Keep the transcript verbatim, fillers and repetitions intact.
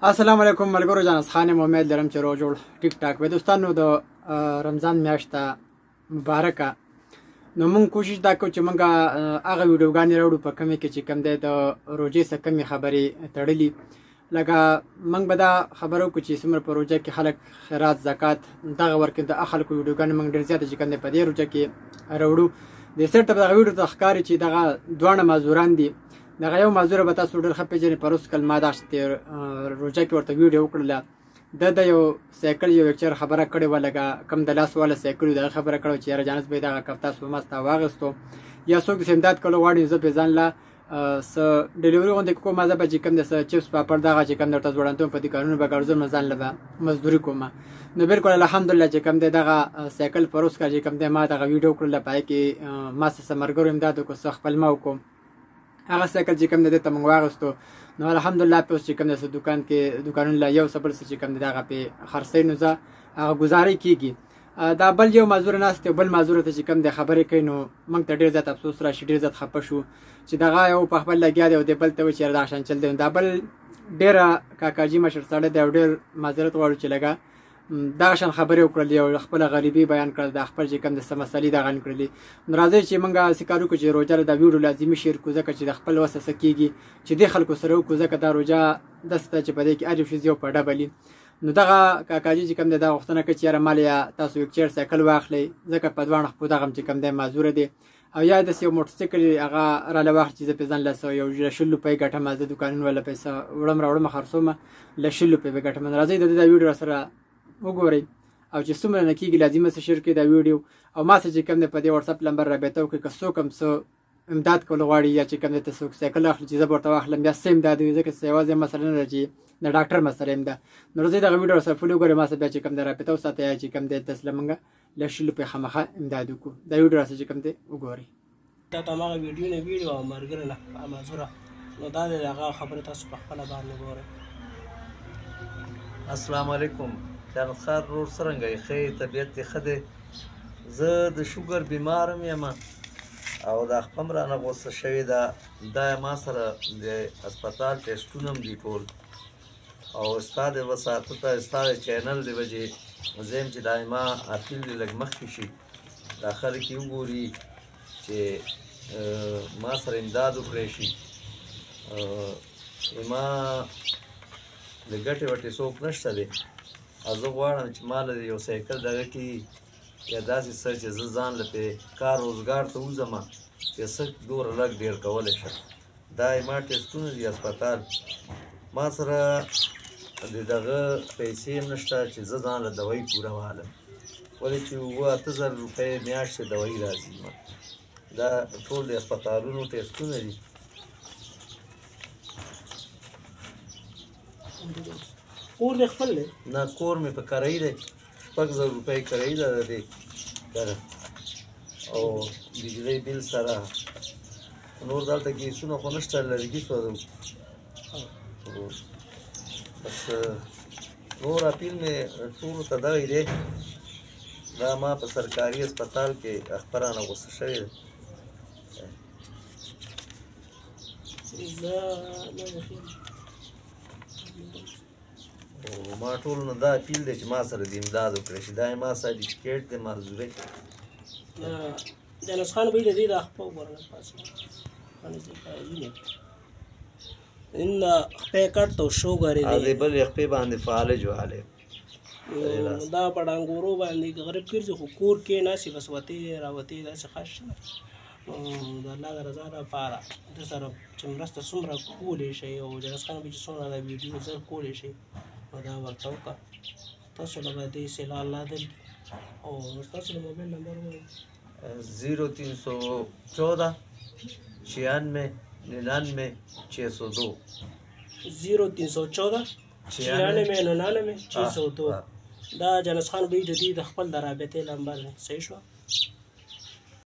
السلام علیکم ملګرو جان خانم امید لرم چې روغ جوړ ټیک ټاک وي دوستانو د رمضان میاشت مبارکه نو مونږ کوشش دا کوو چې مونږ هغه ویډیوګانې راوړو په کمې کې چې کم دی د روژې څخه کمې خبرې تړلي لکه مونږ به دا خبره وکړو چې څومره په روژه کې خلک خیرات زکات دغه ورکوي د خلکو ویډیوګانې مونږ ډېر زیاته چې کم دی په دې روژه کې راوړو د سیټ په دغه ویډیو ته ښکاري چې دغه دواړه معذوران دي دغه یو معذوره به تاسو ډېر ښه پېژنئ پروس کل ما دغه روژه کې ورته ویډیو وکړله د د یو سایکل یو ویکچر خبره کړې وه لکه کم د لاس والا سایکل وي دغه خبره کړې وه چې یاره جانس به یې دغه کپ تاسو په ما ستا واخیستو یا څوک داسې امداد کولو غواړي زه پرې ځان له څه ډیلیوري غوندې کوم زه به چې کوم د څه چپس پاپړ دغه چې کوم درته ځوړندوم په دوکانونو به ګرځم ځان له به مزدوري کوم نو بالکل الحمدلله چې کوم دی دغه سایکل پروس کا چې کوم دی ما دغه ویډیو کړله په هغې کې ما څه ملګرو امداد وکړو څه خپل ما وکړو هغه سایکل چې کوم دی دې ته موږ واخیستو نو الحمدلله پې اوس چې کوم دی دوکان کې دوکانونو له یو څه بل څه چې کوم دی د هغه پې خرڅوي نو زه هغه ګزارۍ کېږي دا بل یو معذور ناست دی بل معذور ته چې کوم دی خبرې کوي نو موږ ته ډېر زیات افسوس راشي ډېر زیات خفه شو چې دغه یو په خپل لګیا دی او دی بل ته وایي چې یاره دغه شان چل دی دا بل ډېره کاکاجي مشر سړی دی او ډېر معذرت غواړو چې لږه دغه شان خبرې وکړلې او خپله غریبي بیان کړل د خپل چې کوم د څه مسلې دغه کړلې نو راځئ چې موږ هسې کار وکړو چې روژه دا ویډیو لازمي شیر کړو ځکه چې د خپل وسه څه کېږي چې دې خلکو سره وکړو ځکه دا روژه داسې ده چې په دې کې هر یو شیز یو په ډبلي نو دغه کاکاجي چې کوم دی دا غوښتنه کوي چې یاره مال یا تاسو ویکچر سایکل واخلئ ځکه په دواړه خپو دغه چې کوم دی معذوره دی او یا داسې یو موټرسایکل هغه راله واخلي چې زه پرې ځان له یو له شل روپۍ ګټم زه دوکانونو والا پیسه وړم راوړم خرڅومه له شل روپۍ به ګټم راځئ د دې دا ویډیو راسره وګورئ او چې څومره نه کېږي لازمه څه شیر کړئ دا ویډیو او ما څه چې کوم دی په دې وټساپ نمبر رابطه وکړئ که څوک هم څه امداد کول غواړي یا چې کوم دی ته څوک سایکل اخلي چې زه به ورته واخلم یا څه امداد وي ځکه چې یوازې مسله نه ده چې د ډاکټر مسله یم ده نو راځئ دغه ویډیو راسره فلو وګورئ ما سره بیا چې کوم دی رابطه وساتئ یا چې کوم دی تاسو له موږ له شل روپۍ خامخا امداد وکړو دا ویډیو راسره چې کوم دی وګورئ دا ته هماغه ویډیو نه ویډیو او ملګري نه معذوره نو دا د هغه خبرې تاسو په خپله باندې ګورئ السلام علیکم جانت خان ورور څرنګه یې ښه یې طبیعت دې ښه دی زه د شوګر بیمارم یم او دا خپه م رانه غوسه شوې ده دا ما سره د هسپتال ټیسټونه هم دي ټول او ستا د وساطته ته ستا د چینل د وجې زه یم چې دا ما اپیل دې لږ مخکې شي دا خلک یې وګوري چې ما سره امداد وکړی شي ما د ګټې وټې څوک نشته دی او زه غواړم چې ما له یو سایکل دغه کې یا داسې څه چې زه ځان له پې کار روزګار ته وځم چې څه دومره لږ ډېر کولی شم دا ما ټیسټونه دي هسپتال ما سره د دغه پیسې هم نشته چې زه ځان له دوایي پوره والم ولې چې اووه اته زره روپۍ میاشتې دوایي راځي ما دا ټول د هسپتالونو ټیسټونه دي کور دې خپل دی نه کور مې په کرایي دی شپږ زره روپۍ کرایي ده د دې کره او بجلۍ بل سره نور دلته ګیسونه خو نشته لرګي سوځو بس نور اپیل مې ټولو ته دغه دی دا ما په سرکاري هسپتال کې اخبارانه غوسه شوې ده او ما ټول نه دا اپیل دی چې ما سره د امداد وکړی شي دا یې ما سرټیفیکیټ دی معذورۍ جانس خان بھائی دې دا خپه وګورئ ان خپې کټ تو شو غری دی بل خپې باندې فالج واله دا پډانګورو باندې غریب ګرځي خو کور کې ناسي بس وته راوته دا څه خاص نه د الله رضا لپاره د سره چې مرسته څومره کولی شي او جانس خان بھائی څومره دا ویډیو زر کولی شي دا ورته وکړه تاسو له به دې سلا الله دل او تاسو د موبایل نمبر وایي زیرو تین سو چودہ چھیانوے ننانوے چھ سو دو زیرو تین سو چودہ چھیانوے ننانوے چھ سو دو دا جانس خان بھائی د دې د خپل د رابطې نمبر دی صحیح شو